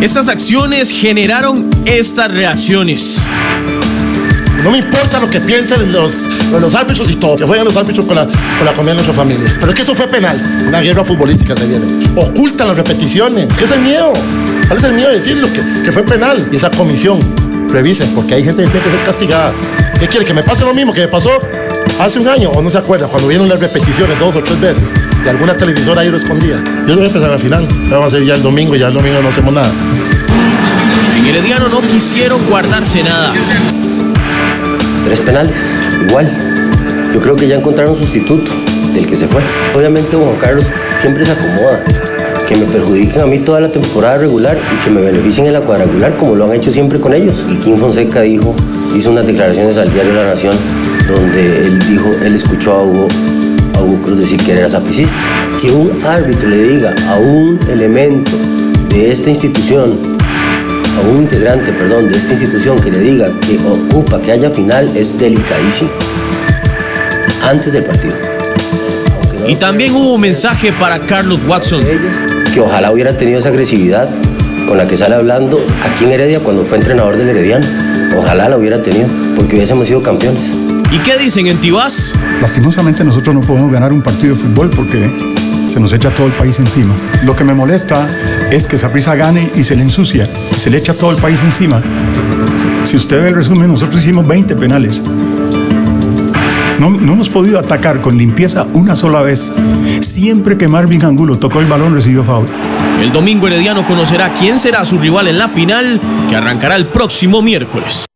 Estas acciones generaron estas reacciones. No me importa lo que piensen los árbitros y todo, que jueguen los árbitros con la comida de nuestra familia. Pero es que eso fue penal. Una guerra futbolística se viene. Ocultan las repeticiones. ¿Qué es el miedo? ¿Cuál es el miedo de decirlo? Que fue penal. Y esa comisión, revisen, porque hay gente que tiene que ser castigada. ¿Qué quiere? ¿Que me pase lo mismo que me pasó hace un año? ¿O no se acuerda? Cuando vieron las repeticiones 2 o 3 veces. Y alguna televisora ahí lo escondía. Yo voy a empezar al final. Vamos a hacer ya el domingo no hacemos nada. En Herediano no quisieron guardarse nada. 3 penales, igual. Yo creo que ya encontraron un sustituto del que se fue. Obviamente Juan Carlos siempre se acomoda. Que me perjudiquen a mí toda la temporada regular y que me beneficien en la cuadrangular como lo han hecho siempre con ellos. Y Kim Fonseca hizo unas declaraciones al diario La Nación donde él escuchó a Hugo Cruz decir que era sapricista. Que un árbitro le diga a un elemento de esta institución, a un integrante, de esta institución, que le diga que ocupa que haya final es delicadísimo. Antes del partido. Y también hubo un mensaje para Carlos Watson. Que ojalá hubiera tenido esa agresividad con la que sale hablando aquí en Heredia cuando fue entrenador del Herediano. Ojalá la hubiera tenido, porque hubiésemos sido campeones. ¿Y qué dicen en Tibás? Lastimosamente nosotros no podemos ganar un partido de fútbol porque se nos echa todo el país encima. Lo que me molesta es que Saprissa gane y se le ensucia, y se le echa todo el país encima. Si usted ve el resumen, nosotros hicimos 20 penales. No hemos podido atacar con limpieza una sola vez. Siempre que Marvin Angulo tocó el balón, recibió foul. El domingo Herediano conocerá quién será su rival en la final, que arrancará el próximo miércoles.